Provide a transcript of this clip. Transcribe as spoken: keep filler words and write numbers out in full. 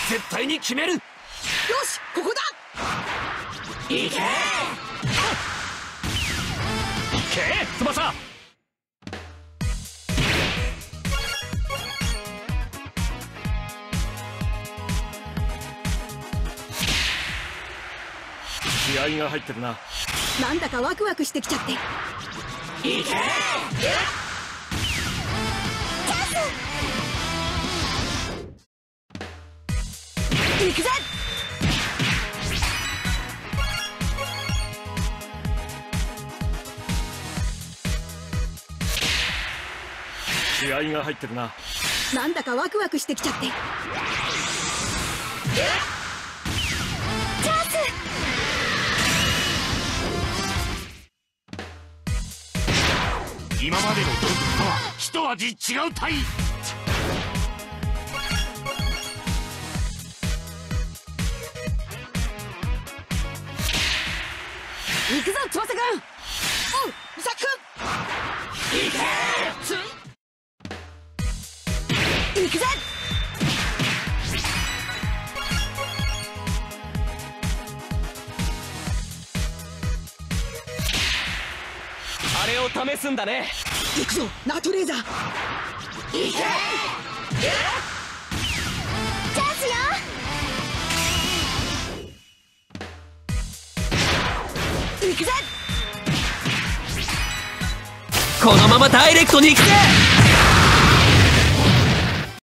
絶対に決める。よし、ここだ。 いけいけ翼。気合が入ってるな。 なんだかワクワクしてきちゃって。いけ。チャンス。行くぜ。 気合が入ってるな。 なんだかワクワクしてきちゃって。チャンス。 今までのドルとは一味違うたい。 行くぞ翼くん。おうザック。 行け。 行くぜ。 あれを試すんだね。 行くぞナートレーザー。行け。チャンスよ。行くぜ。 このままダイレクトに行くぜ。